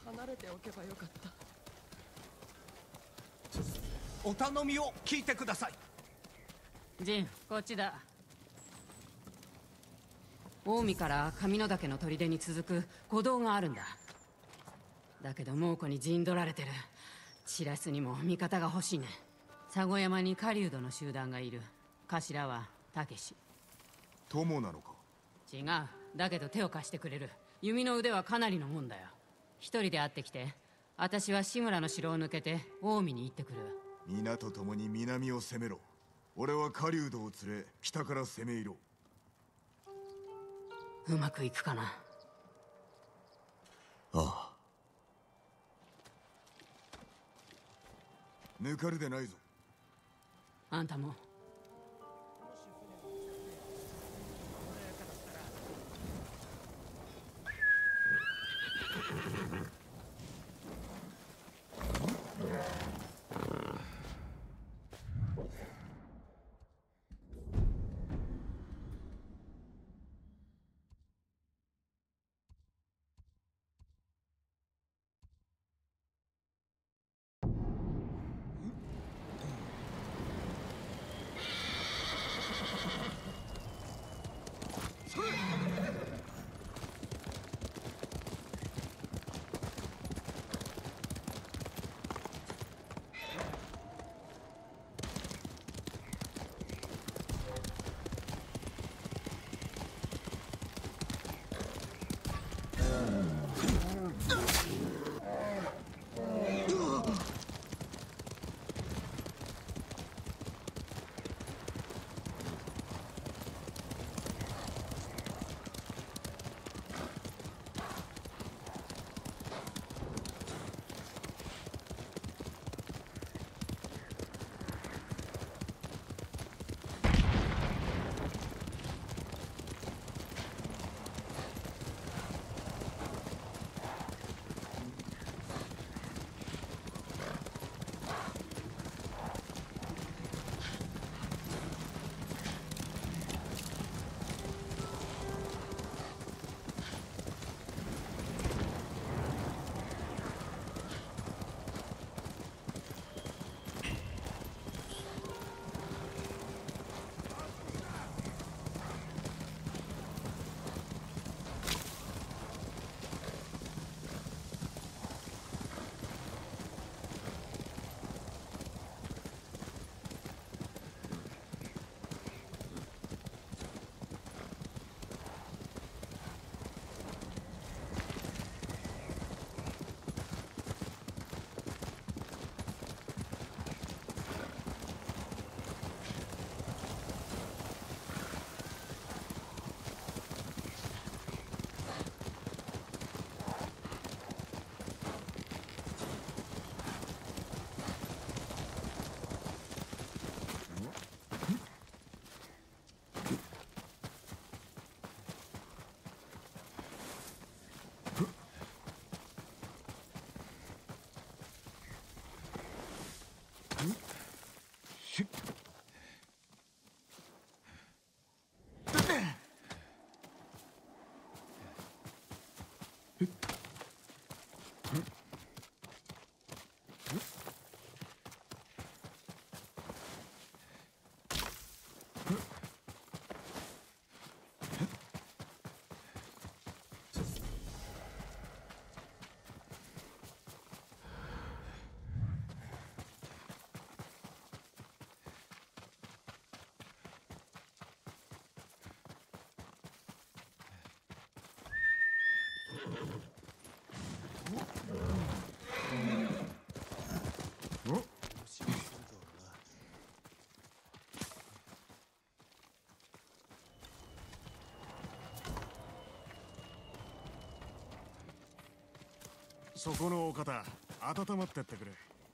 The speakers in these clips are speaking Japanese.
離れておけばよかった。 お頼みを聞いてください。 ジン、こっちだ。近江から神野岳の砦に続く古道があるんだ。だけど猛虎に陣取られてる。白洲にも味方が欲しいね。佐護山に狩人の集団がいる。頭は武志。 友なのか？ 違う。だけど手を貸してくれる。弓の腕はかなりのもんだよ。一人で会ってきて、私は志村の城を抜けて近江に行ってくる。 皆と共に南を攻めろ。俺は狩人を連れ北から攻め入ろう。うまくいくかな。 ああ。抜かるでないぞ。 あんたも。 そこのお方、温まってってくれ。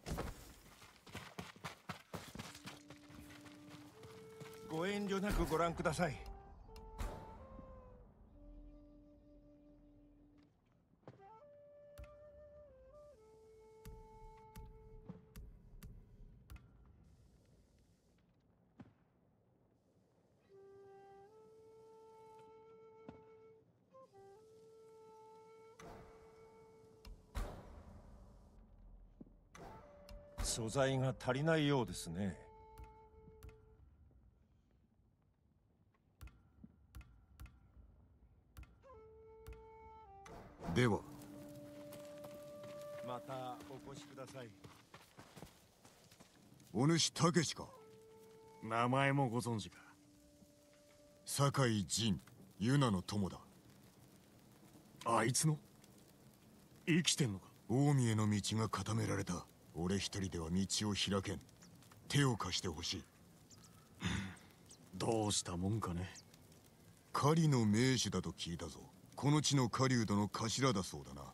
ご遠慮なくご覧ください。 素材が足りないようですね。 ではまたお越しください。 お主たけしか。 名前もご存知か。 酒井仁、ユナの友だ。 あいつの生きてんのか。 近江への道が固められた。俺一人では道を開けん。手を貸してほしい。 どうしたもんかね。 狩りの名手だと聞いたぞ。この地の狩人の頭だそうだな。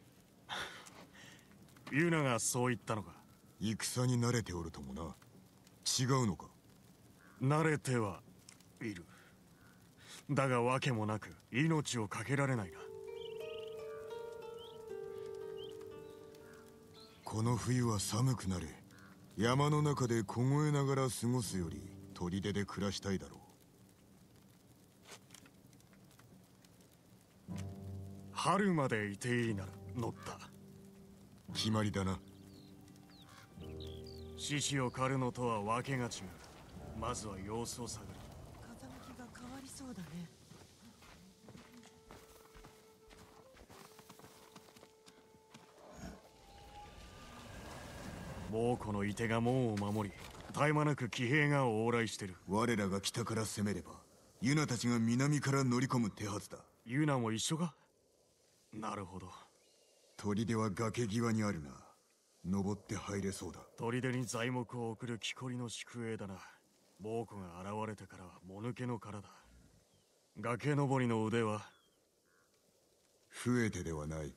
ユナがそう言ったのか。 戦に慣れておるともな。違うのか。 慣れてはいる。だが訳もなく命を懸けられないな。 この冬は寒くなる。山の中で凍えながら過ごすより砦で暮らしたいだろう。 春までいていいなら乗った。 決まりだな。 獅子を狩るのとは訳が違う。まずは様子を探る。 風向きが変わりそうだね。 猛虎の射手が門を守り、絶え間なく騎兵が往来してる。 我らが北から攻めればユナたちが南から乗り込む手はずだ。 ユナも一緒か。なるほど。 砦は崖際にあるな。登って入れそうだ。 砦に材木を送る木こりの宿営だな。猛虎が現れてからはもぬけの殻だ。崖登りの腕は増えてではない。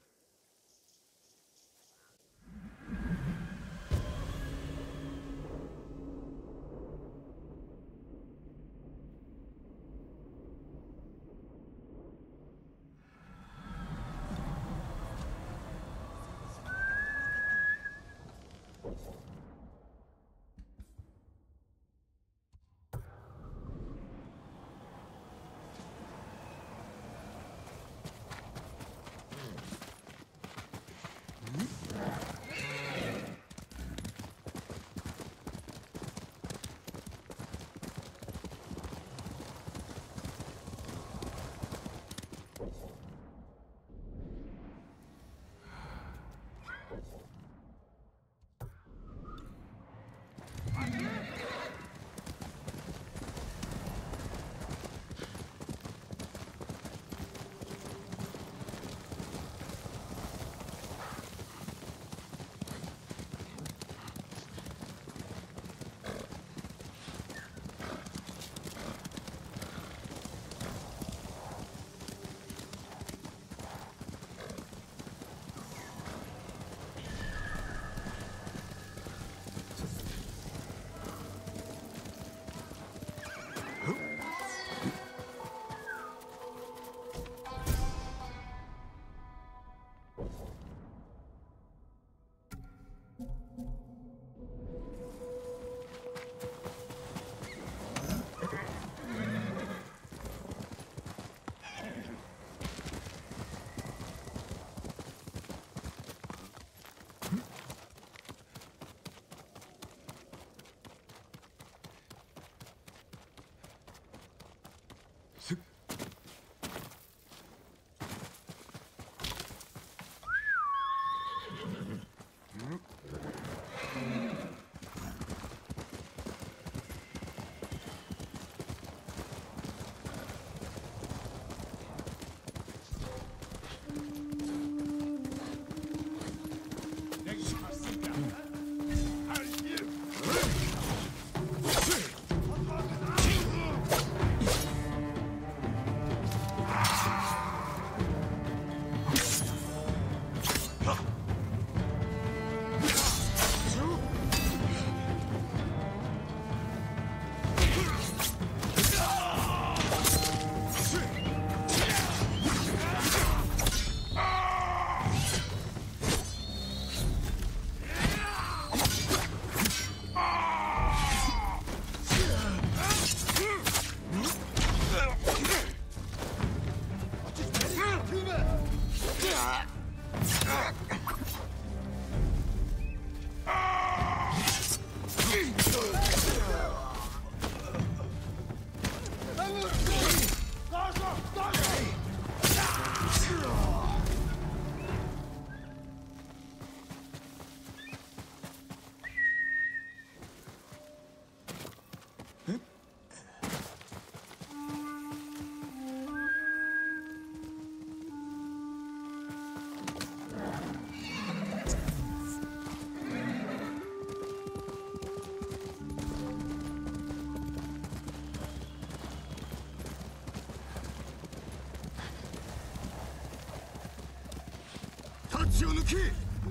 を抜け。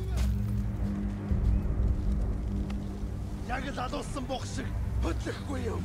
Яг л алуулсан бох шиг хөдлөхгүй юм.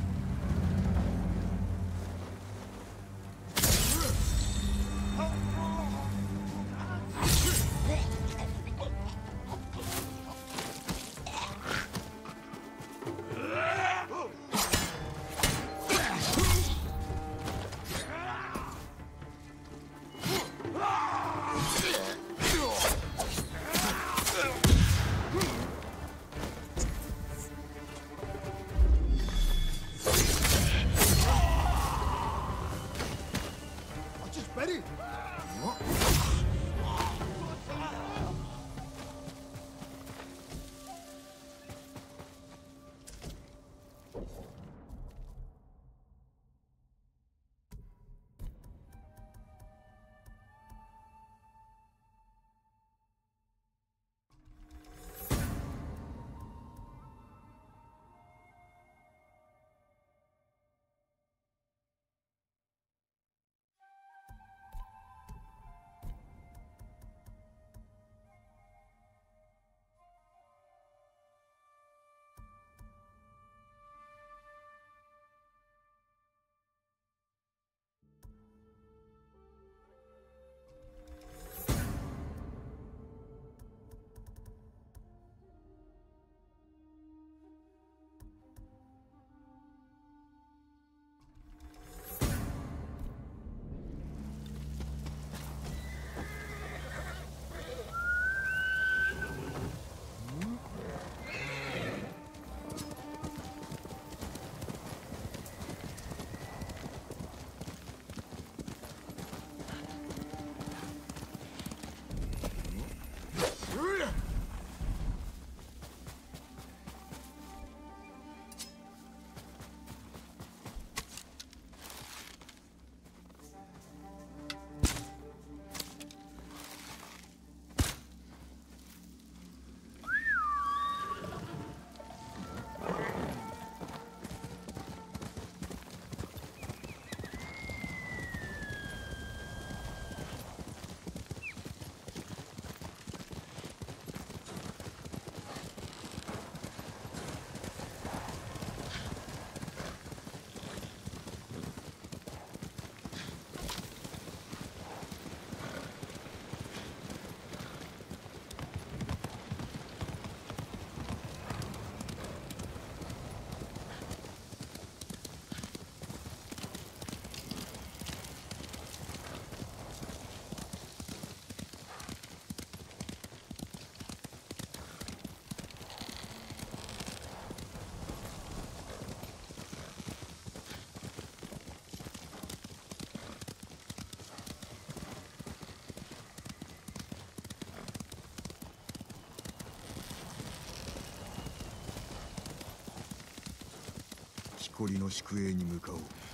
木こりの宿営に向かおう。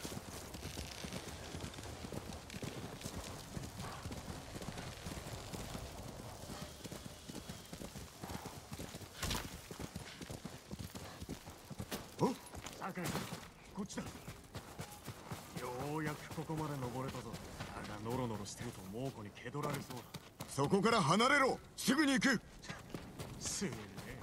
お、酒井さん、こっちだ。ようやくここまで登れたぞ。だがノロノロしてると猛虎に蹴取られそうだ。 そこから離れろ。すぐに行く。 すげえ。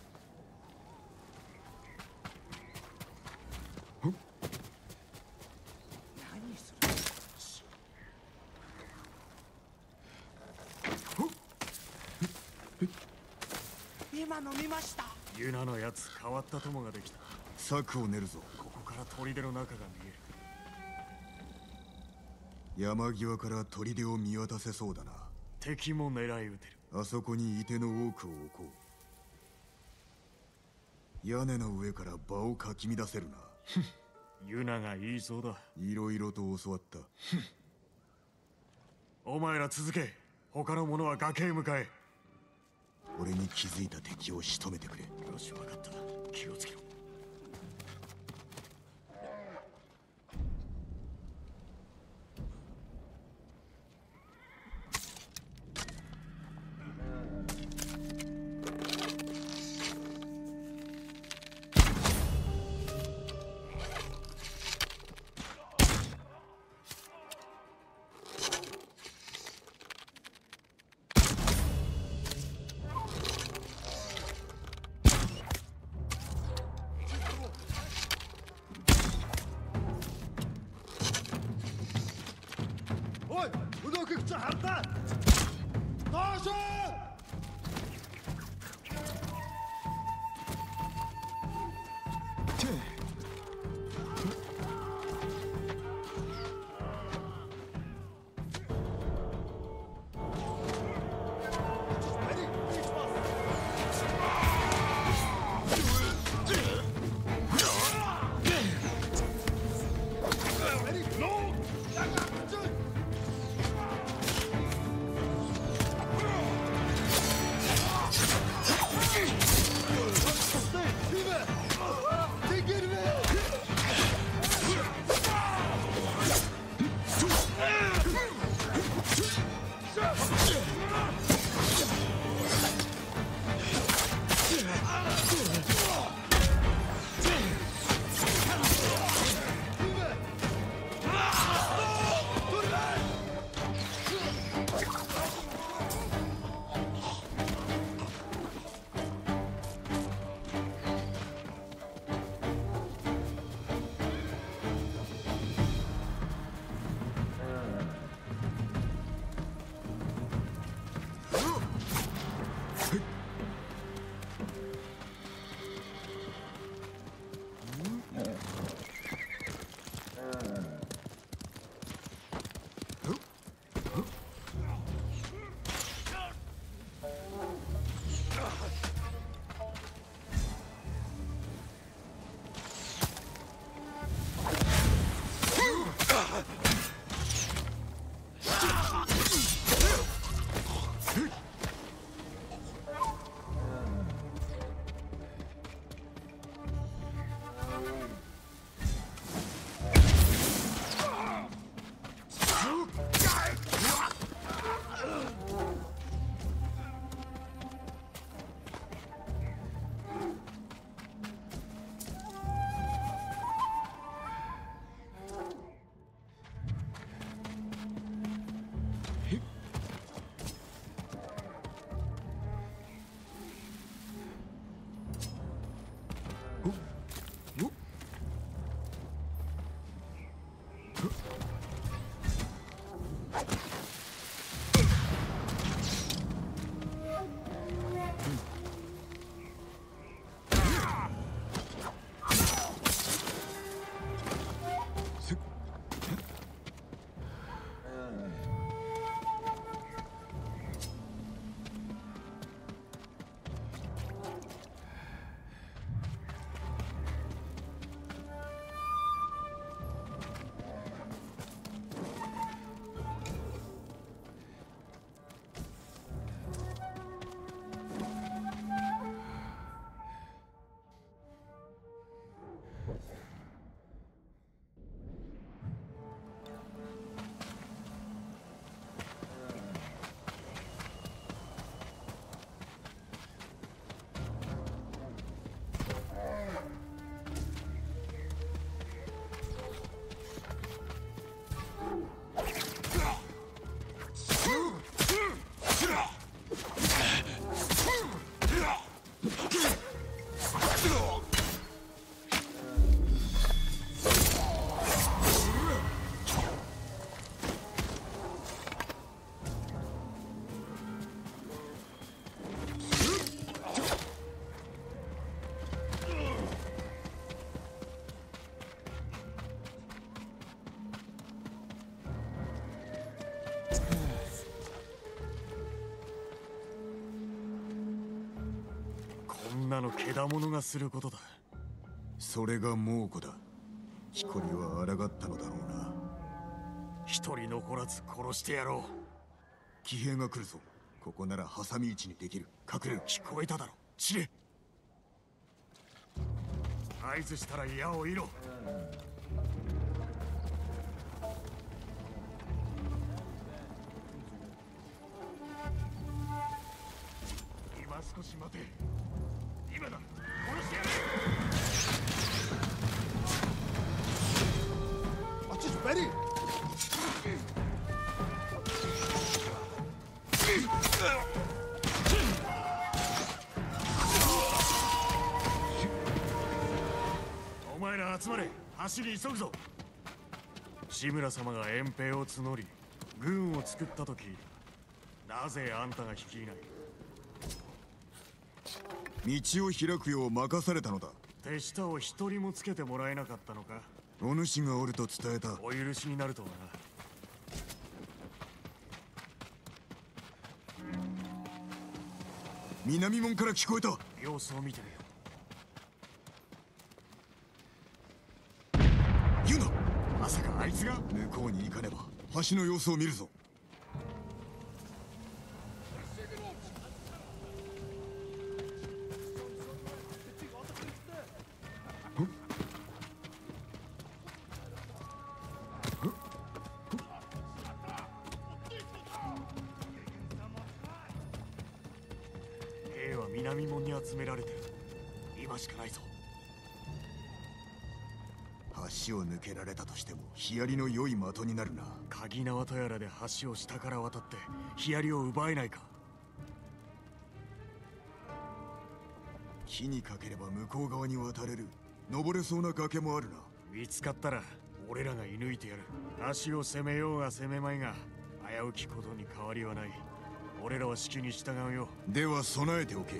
今飲みました。 ユナのやつ変わった友ができた。 策を練るぞ。 ここから砦の中が見える。 山際から砦を見渡せそうだな。 敵も狙い撃てる。 あそこに射手の多くを置こう。屋根の上から場をかき乱せるな。 ユナが言いそうだ。 いろいろと教わった。 お前ら続け。他の者は崖へ向かえ。 俺に気づいた敵を仕留めてくれ。 よし、分かった。気をつけろ。 Gelukkig harta! Tarzan! こんなのけだものがすることだ。 それが猛虎だ。木こりは抗ったのだろうな。 一人残らず殺してやろう。 騎兵が来るぞ。ここなら挟み撃ちにできる。隠れる。 聞こえただろ。散れ。合図したら矢を射ろ。今少し待て。今だ。殺してやれ。 Atış beni! お前ら集まれ。走り急ぐぞ。志村様が遠兵を募り軍を作った時、なぜあんたが率いない？ 道を開くよう任されたのだ。 手下を一人もつけてもらえなかったのか？ お主がおると伝えた。 お許しになるとはな。 南門から聞こえた。 様子を見てみよう。言うな。 まさかあいつが？ 向こうに行かねば橋の様子を見るぞ。 兵は南門に集められてる。今しかないぞ。 橋を抜けられたとしてもヒヤリの良い的になるな。 鍵縄とやらで橋を下から渡ってヒヤリを奪えないか？ 木にかければ向こう側に渡れる。登れそうな崖もあるな。 見つかったら俺らが射抜いてやる。足を攻めようが攻めまいが危うきことに変わりはない。俺らは指揮に従うよ。 では備えておけ。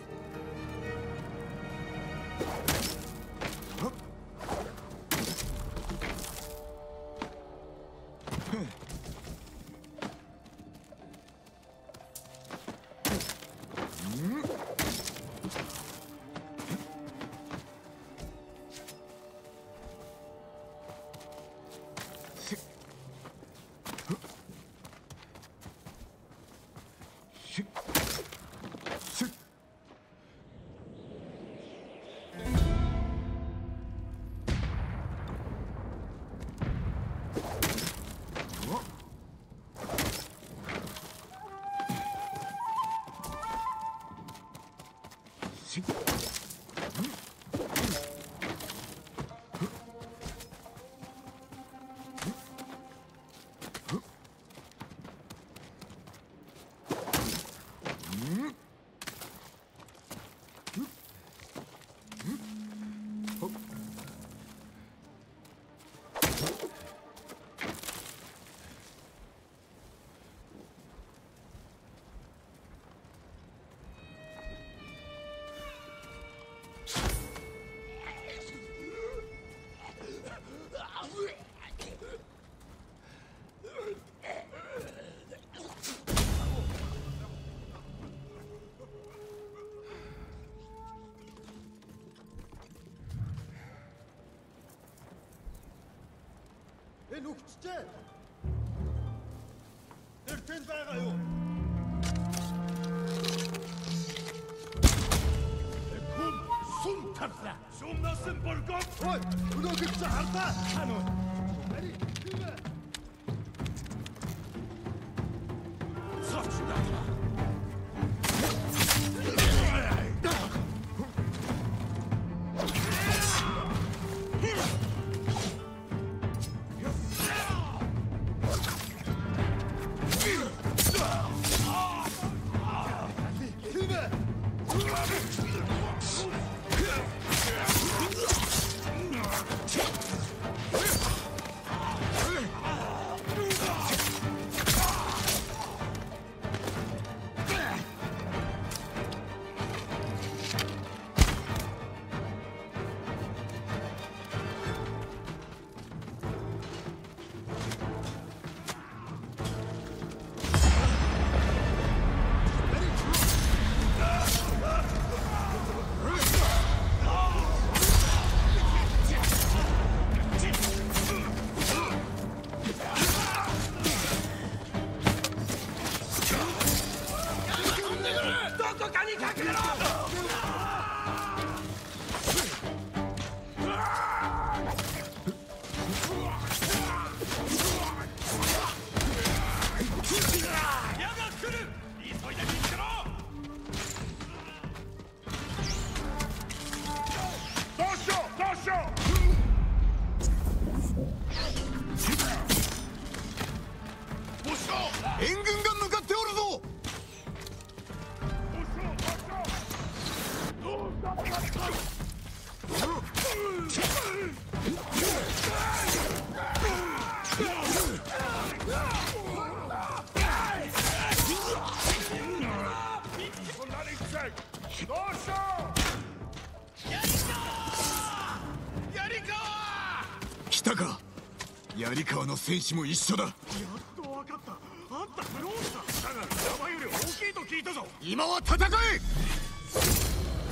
Энэ үхчихээ. Тэр тэнд байгаа юу? Хүм сум тарлаа. Сумнаас нь боргоо. Ой, өнөө гэж харлаа. Ханаа. Ари, юу вэ? Цоч даа. たか。槍川の戦士も一緒だ。 やっと分かった。あんたフローズだ。だが山より大きいと聞いたぞ。 今は戦え。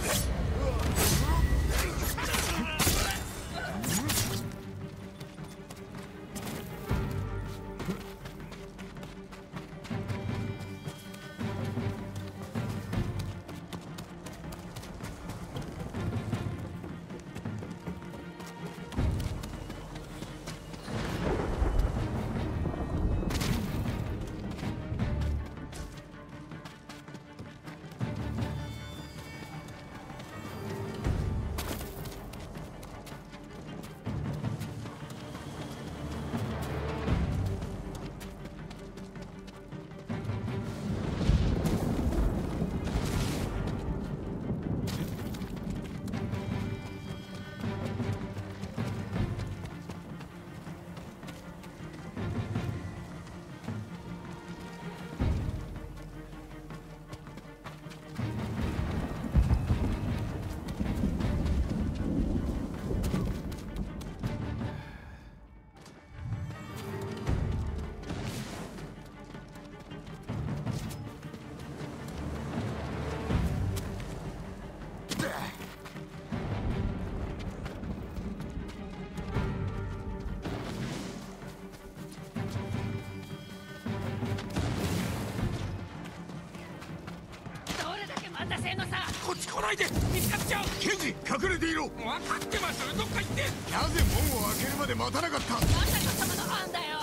こっち来ないで。見つかっちゃう。 ケンジ、隠れていろ。 分かってます。どっか行って。 なぜ門を開けるまで待たなかった。 まさか様の班だよ。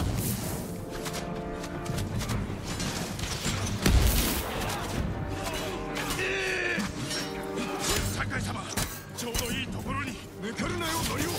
酒井様、ちょうどいいところに。 抜かるなよ、ノリオ。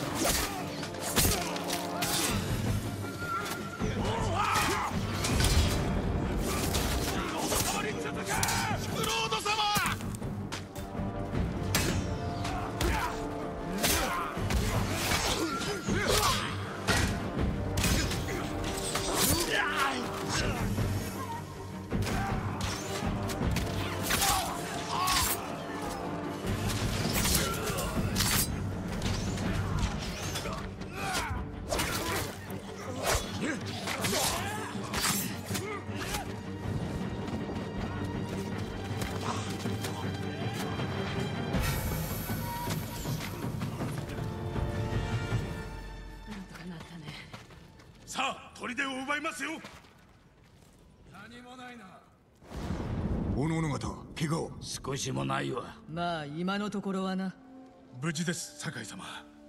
さあ、砦を奪いますよ。 何もないな。 おのおの方、怪我を。 少しもないわ。 まあ今のところはな。 無事です、酒井様。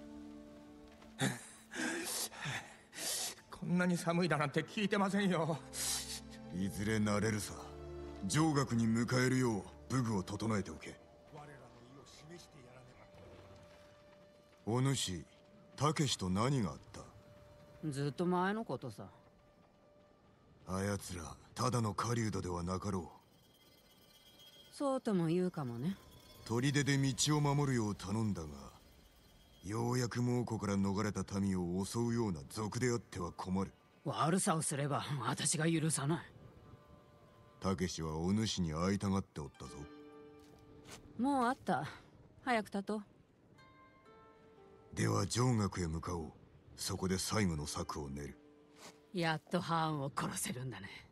こんなに寒いだなんて聞いてませんよ。 いずれ慣れるさ。上学に迎えるよう武具を整えておけ。 我らの意を示してやらねお主、たけしと何があった。 ずっと前のことさ。 あやつらただの狩人ではなかろそうとも言うかもね。 う。砦で道を守るよう頼んだが、ようやく猛虎から逃れた民を襲うような賊であっては困る。 悪さをすれば私が許さない。 たけしはお主に会いたがっておったぞ。 もうあった。早く立とう。 では上学へ向かおう。そこで最後の策を練る。 やっとハーンを殺せるんだね。